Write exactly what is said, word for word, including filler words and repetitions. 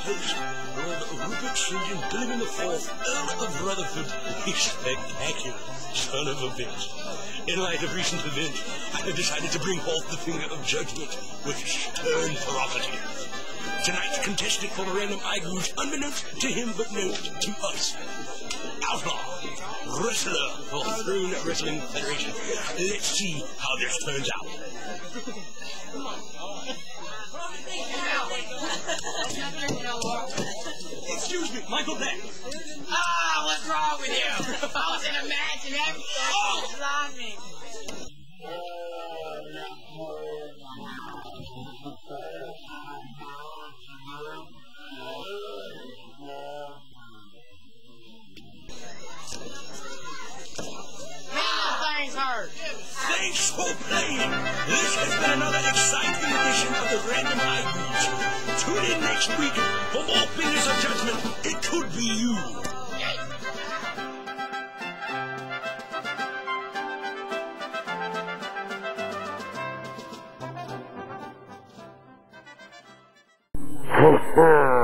host, Lord Rupert Saint John the Fourth, Earl of Rutherford, the spectacular son of a bitch. In light of recent events, I have decided to bring forth the finger of judgment with stern ferocity. Tonight's contestant for the Random Eye Gouge, unbeknownst to him but known to us, Outlaw, wrestler for Throne Wrestling Federation. Let's see how this turns out. Excuse me, Michael Beck. Ah, what's wrong with you? I was in a match and everything. Oh, on me. Thanks for playing. This has been another exciting edition of the Random Eye Gouge. Tune in next week for more fingers of judgment. It could be you. Ha ha!